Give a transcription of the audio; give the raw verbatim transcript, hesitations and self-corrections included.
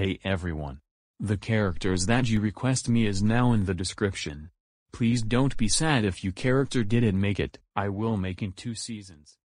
Hey everyone. The characters that you request me is now in the description. Please don't be sad if you character didn't make it. I will make in two seasons.